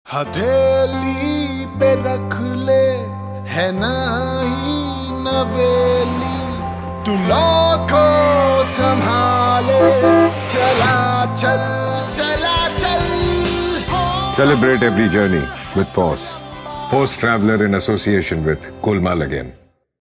हथेली पे रख ले है नई नवेली, तू लाखों संभाले, चला चल चला चल। Celebrate every journey with Force. Force Traveler in association with Golmaal again.